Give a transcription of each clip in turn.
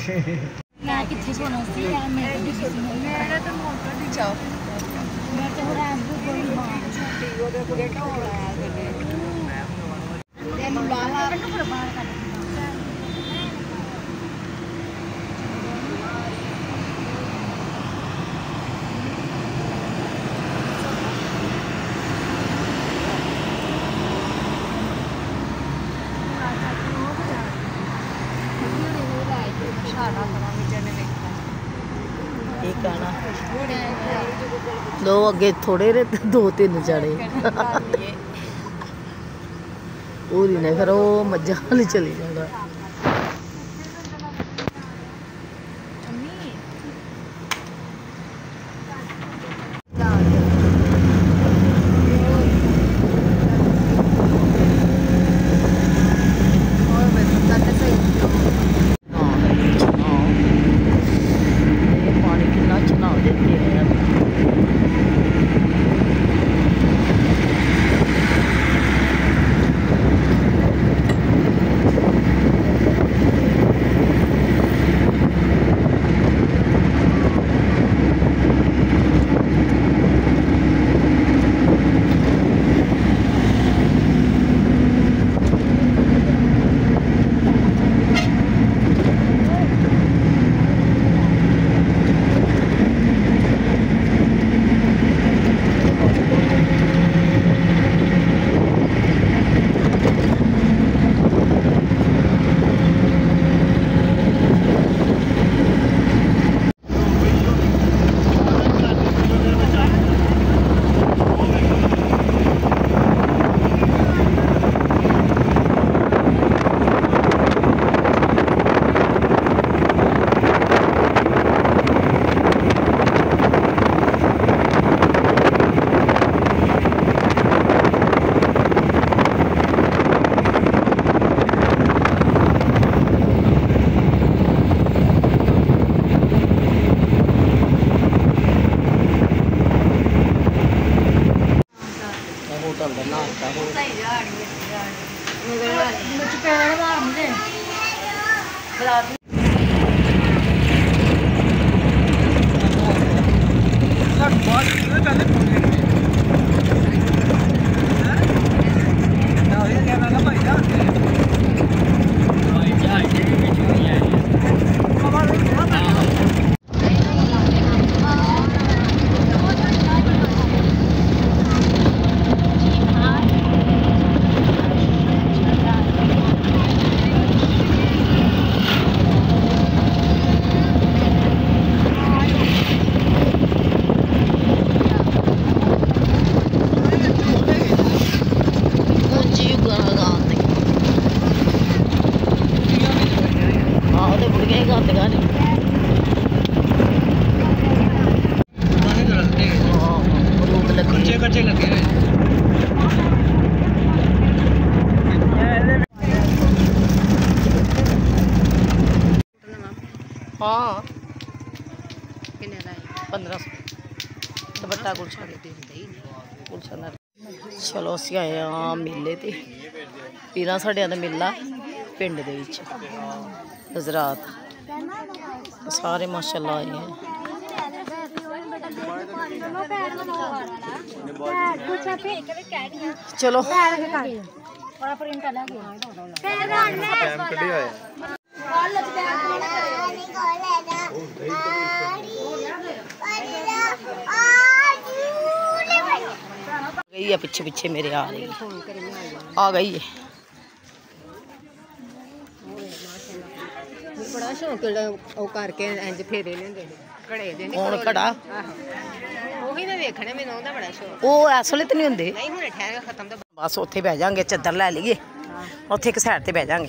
मैं कितनी सोना सी यार मेरे तो मोटर दी जाओ मैं तो रात को कोई मां छुट्टी को तो पूरे ढोल आया करने तेन बाहर बाहर कर दो अगे थोड़े ने दो तीन जने पूरी ने फिर वो मज्जा वाली चली जाना हाँ 1500 दुपट्टा गुलशन चलो असीं आए हाँ मेले ते पीरां साढ़ियां दा मेला पिंड दे विच गुजरात सारे माशाअल्लाह आए हैं। चलो गई है पीछे पीछे मेरे आ रही आ गई है बड़ा शौक करके इंज फेरे लेंदे घड़े दे हुण घड़ा ओही मैं वेखणे मैनूं ओहदा बड़ा शौक ओ इस वेले ते नहीं हुंदे नहीं हुणे ठहर खत्म तो बस उत्थे बह जांगे चादर लै लईए उत्थे एक साइड ते बह जांगे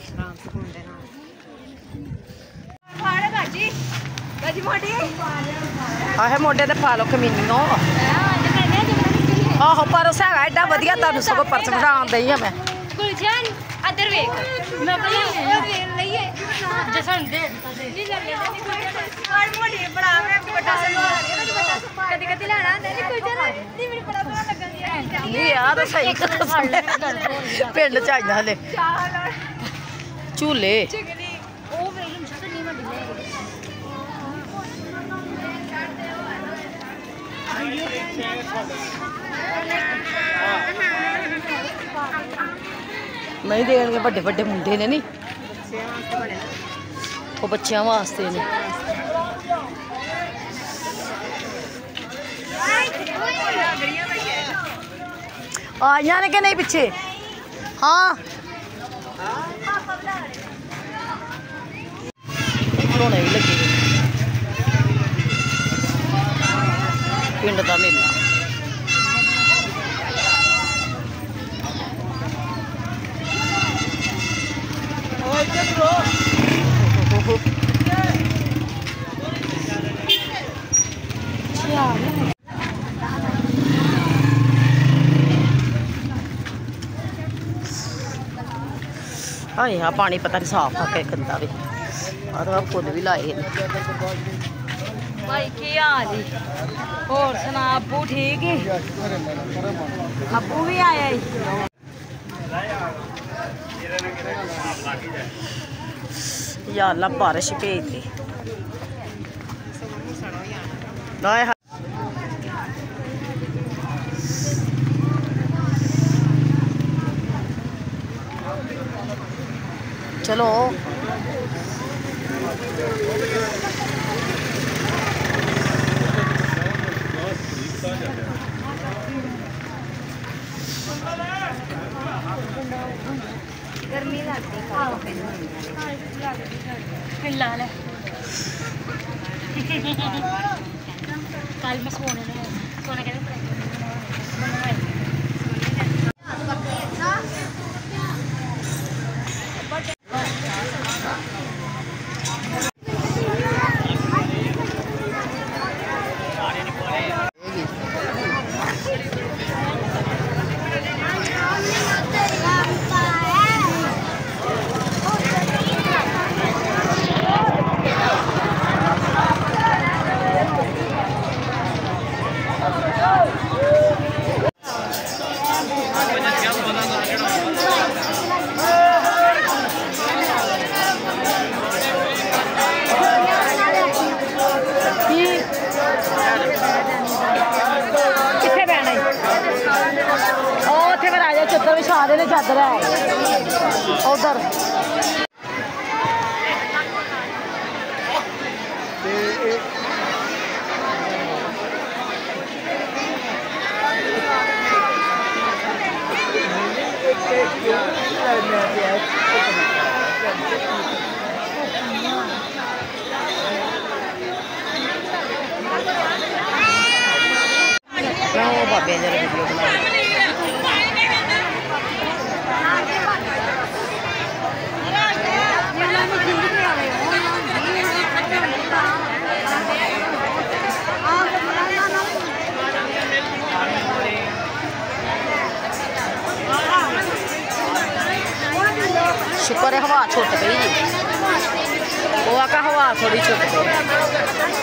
आहे मोढे ते पा लो कमीनियों आहो पर उस है एडा वधिया तुहानूं सगों पर्स बढ़ाउण दई आ मैं गुलशन अदर वेख मैं लईए जसन दे और मोड़ी बड़ा मैं बड़ा कदी कदी लाना नहीं गुलशन नहीं मेरे बड़ा बड़ा लगन दिया नहीं यार सही कर पिंड च आइया हले झूले ओ वेलम छत नहीं मैं नहीं देंगे बड़े बड़े मुंडे ने नहीं वो बच्चों वास्ते ने आइया ने कि नहीं पिछे हाँ खिलौने भी लगे पिंड का मेला हाँ यहाँ पानी पता नहीं साफ आ के गंदा भी और फुल भी लाए भाई की हाल ही और सुना अबू ठीक है अबू भी आया या अल्लाह बारिश भेज दे चलो गर्मी लगती फिलहाल कल मैं सोने चद्दर विछा दे चादर है उधर बाबे जरा वीडियो बना शुक्र है हवा छुट गई वो आका हवा थोड़ी छुट गई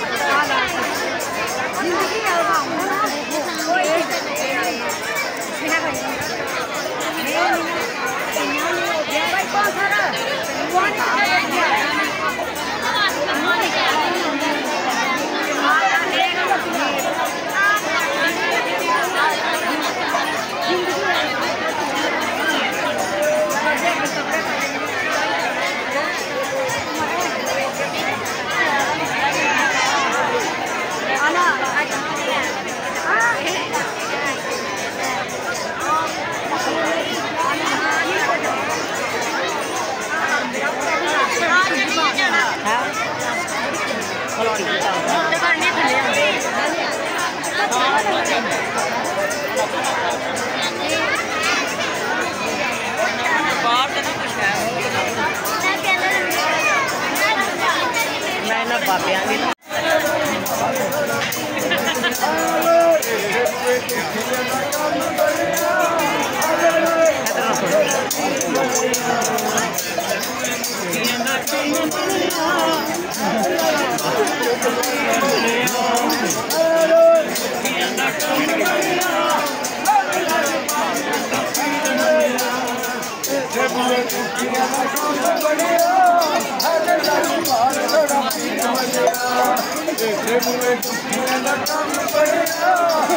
मैं ना बाबे Hey,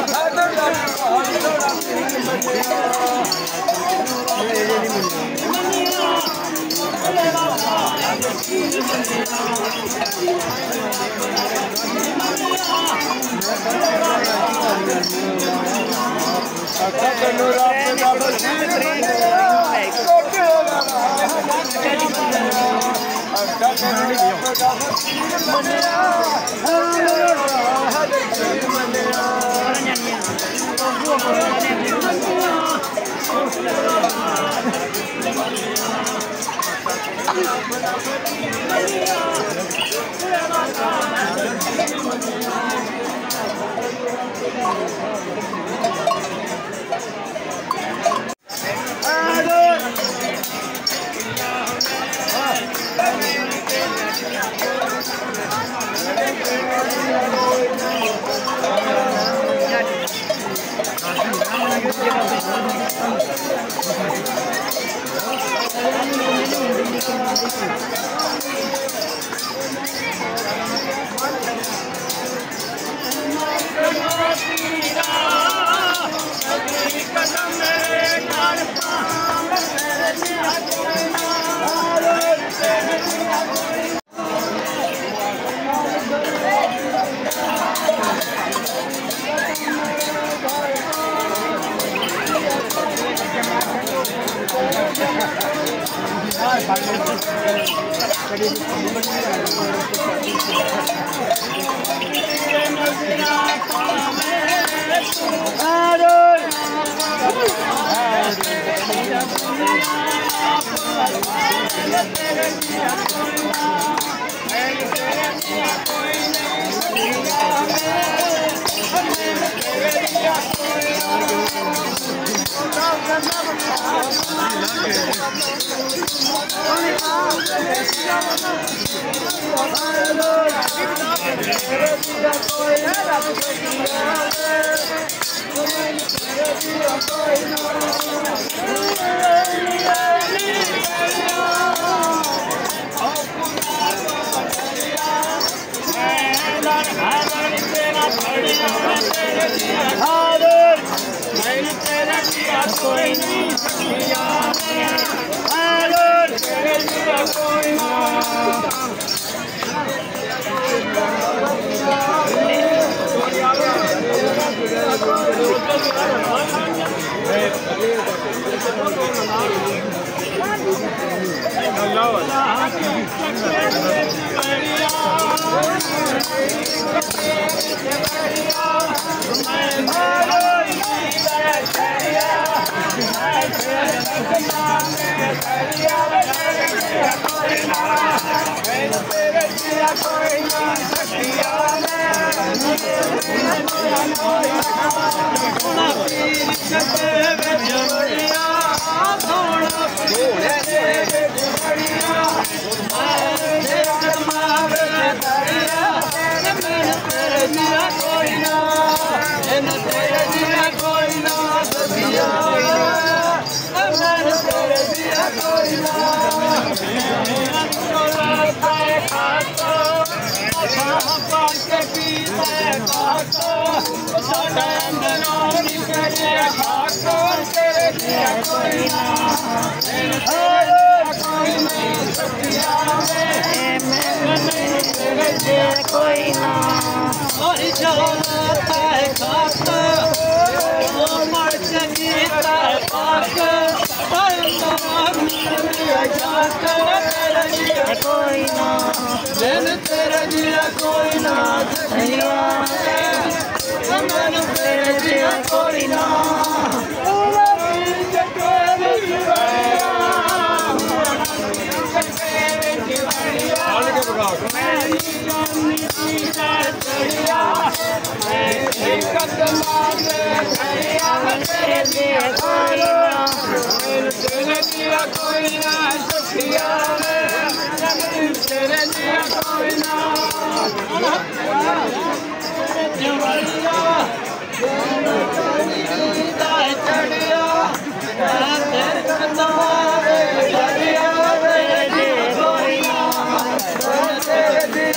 Dariya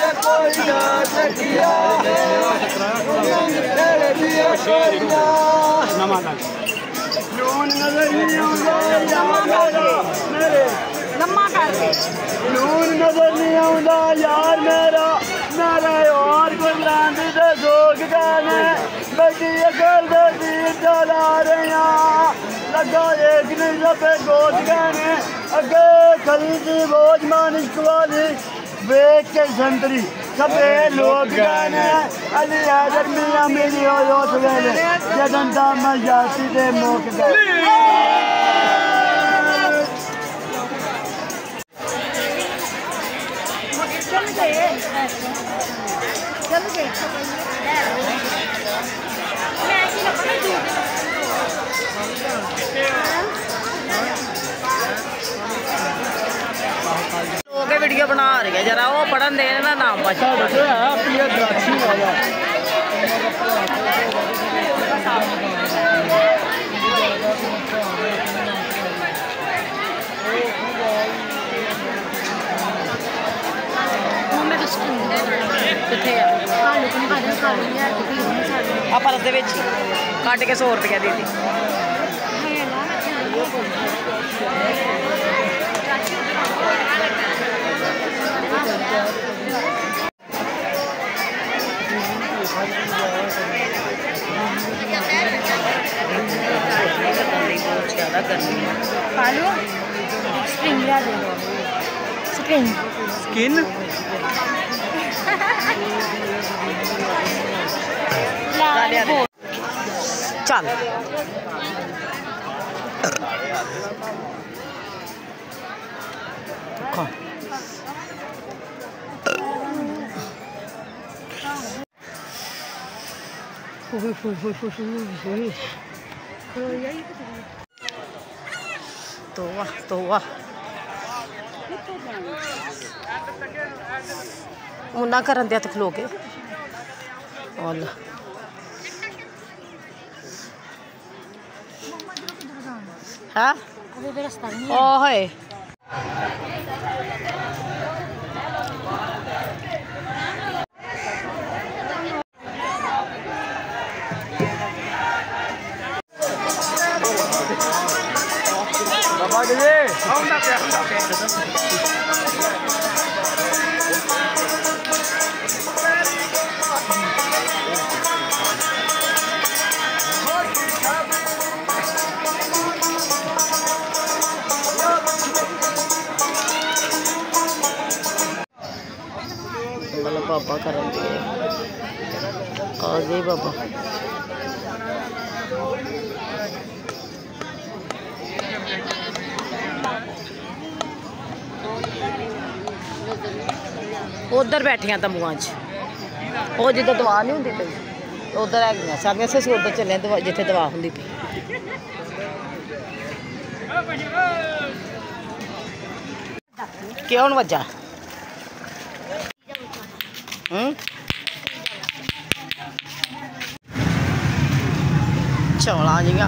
नून नजर नहीं आउंदा यार मेरा मेरा और गुजरान दे जोग गाने बेटी अकल दे तीर चला रहे लगा एक नहीं लबे गोद गाने अगे खरीदी बोझ मानिश वाली वेख के संतरी सबे लोग गाने अली हैदर मियां मेरी हो सवेरे जदन दा मैं जाती दे मोक गए लोग वीडियो बना रहे हैं जरा वो पढ़न दे ना नाम बचा परस के कट के 100 रुपया दी थी स्प्रिंग ला दे स्प्रिंग स्किन चल तो वाह उन्ना करन दिया तो खलो के हाँ ओ है बाबा जी बाबा करन दिए आ गए बाबा उधर बैठिया तंबुआ वो जिदा दवा नहीं होंगी पी उधर है सारिया अस उधर चले जिथे दवा होंगी पी क्यों वजा चौला जिया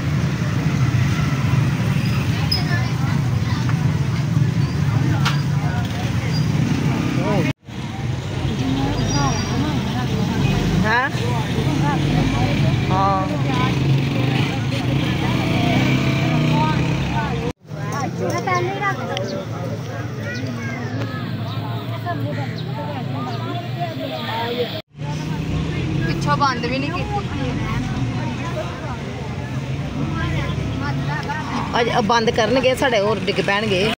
पिछों बंद भी नहीं की बंद करनगे साढ़े होर डिग पैणगे।